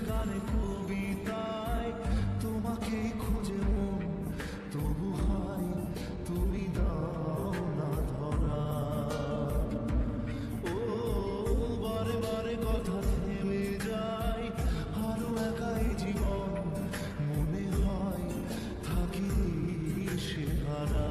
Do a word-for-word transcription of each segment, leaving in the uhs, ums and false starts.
গানে কবিতায় তোমাকে খুঁজে মন, তবু হয় তুমি দাও না ধরা। ও বারে বারে কথা থেমে যায়, আরো একাই জীবন মনে হয় থাকি সে হারা।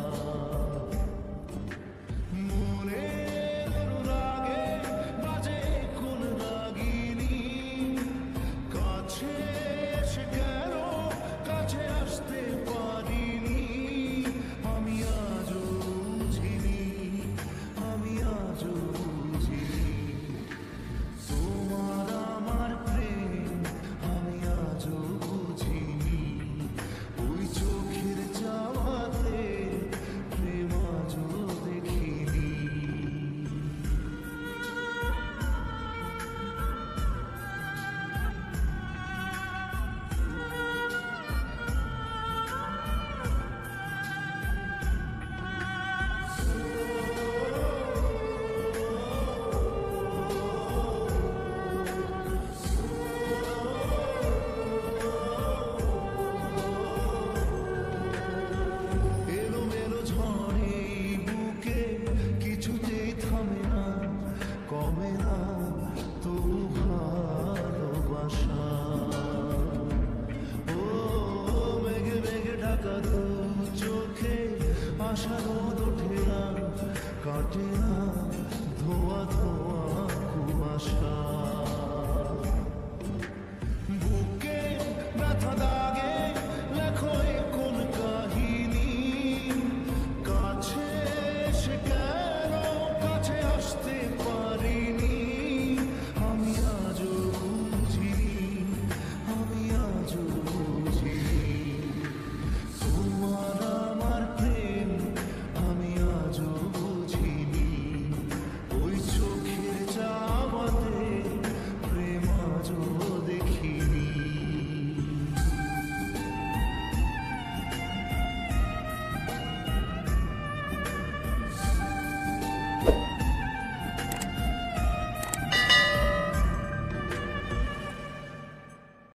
মনে রাগে বাজে কোন রাগিনী, কাছে এসে গেল কাছে আসতে পারিনি। আমি আজও বুঝিনি, আমি আজও বুঝিনি তোমার আমার প্রেম, আমি আজও বুঝিনি। ওই চোখের চাওয়াতে প্রেম আজও দেখিনি। এলোমেলো ঝড়ে এই বুকে কিছুতেই থামে না, কমে না তবু ভালোবাসা। ও মেঘে মেঘে ঢাকা দু চোখে আশার